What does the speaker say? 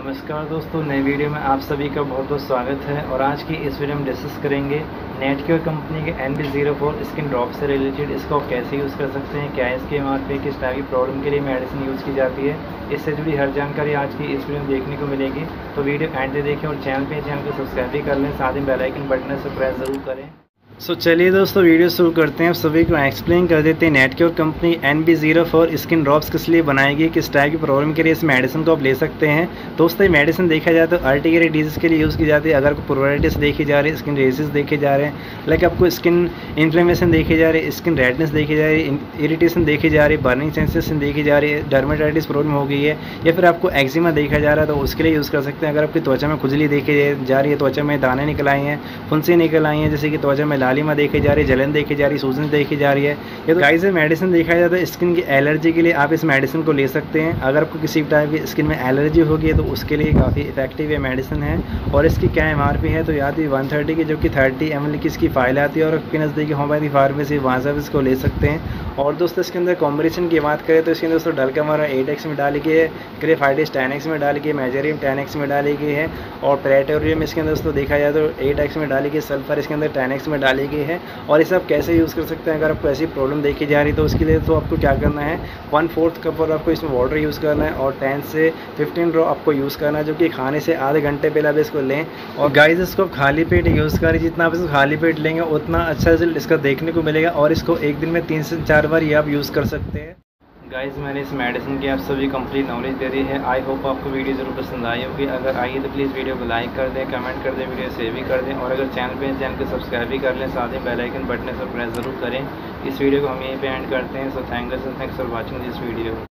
नमस्कार दोस्तों, नई वीडियो में आप सभी का बहुत बहुत स्वागत है। और आज की इस वीडियो में डिस्कस करेंगे नेटक्योर कंपनी के NB04 स्किन ड्रॉप से रिलेटेड। इसको आप कैसे यूज़ कर सकते हैं, क्या है इसके MRP, किस टाइप की प्रॉब्लम के लिए मेडिसिन यूज़ की जाती है, इससे जुड़ी हर जानकारी आज की इस वीडियो में देखने को मिलेगी। तो वीडियो एंड तक देखें और चैनल को सब्सक्राइब भी कर लें, साथ ही बेल आइकन बटन से प्रेस ज़रूर करें। चलिए दोस्तों, वीडियो शुरू करते हैं। आप सभी को एक्सप्लेन कर देते हैं नेटक्योर कंपनी NB04 स्किन ड्रॉप्स किस लिए बनाएगी, किस टाइप की प्रॉब्लम के लिए इस मेडिसिन को आप ले सकते हैं। दोस्तों, ये मेडिसिन देखा जाए तो अर्टिकेरिया डिजीज़ के लिए यूज़ की जाती है। अगर आपको प्रोराइटिस देखी जा रही है, स्किन रेसेस देखे जा रहे हैं, लाइक आपको स्किन इन्फ्लेमेशन देखी जा रही है, स्किन रेडनेस देखी जा रही है, इरिटेशन देखी जा रही है, बर्निंग सेंसेशन देखी जा रही है, डर्मेटाइटिस प्रॉब्लम हो गई है, या फिर आपको एक्जिमा देखा जा रहा है तो उसके लिए यूज़ कर सकते हैं। अगर आपकी त्वचा में खुजली देखी जा रही है, त्वचा में दाने निकल आए हैं, फुंसी निकल आई हैं, जैसे कि त्वचा में लालिमा देखी जा रही है, जलन देखी जा रही है, सूजन देखी जा रही है, या तो गाइस मेडिसिन देखा जाता है स्किन की एलर्जी के लिए आप इस मेडिसिन को ले सकते हैं। अगर आपको किसी टाइप की स्किन में एलर्जी होगी तो उसके लिए काफ़ी इफेक्टिव ये मेडिसिन है। और इसकी क्या MRP है तो याद 130 की, जो कि 30 ml की इसकी फाइल आती है। और आपके नज़दीकी होम्योपैथी फार्मेसी वहाँ से इसको ले सकते हैं। और दोस्तों, इसके अंदर कॉम्बिनेशन की बात करें तो इसके अंदर दोस्तों डलकामारा 8x में डाली गई है, क्रेफाइटिस 10x में डाली गई है, मेजेरियम 10x में डाली गई है, और प्रेटोरियम इसके अंदर दोस्तों देखा जाए तो 8x में डाली गई, सल्फर इसके अंदर 10x में डाली गई है। और इसे आप कैसे यूज़ कर सकते हैं, अगर आपको ऐसी प्रॉब्लम देखी जा रही है तो उसके लिए तो आपको क्या करना है, 1/4 कप और आपको इसमें वाटर यूज़ करना है, और 10 से 15 ड्रॉप आपको यूज़ करना है, जो कि खाने से आधे घंटे पहले आप इसको लें। और गाइस, इसको आप खाली पेट यूज़ करें। जितना आप इसको खाली पेट लेंगे उतना अच्छा रिजल्ट इसका देखने को मिलेगा। और इसको एक दिन में 3 से 4 बार ये आप यूज़ कर सकते हैं। गाइस, मैंने इस मेडिसिन की आप सभी कंप्लीट नॉलेज दे दी है। आई होप आपको वीडियो ज़रूर पसंद आई होगी। अगर आई है तो प्लीज़ वीडियो को लाइक कर दें, कमेंट कर दें, वीडियो शेयर भी कर दें, और अगर चैनल को सब्सक्राइब भी कर लें, साथ ही बेल आइकन बटन से प्रेस ज़रूर करें। इस वीडियो को हम यहीं पे एंड करते हैं। So thanks for watching this video.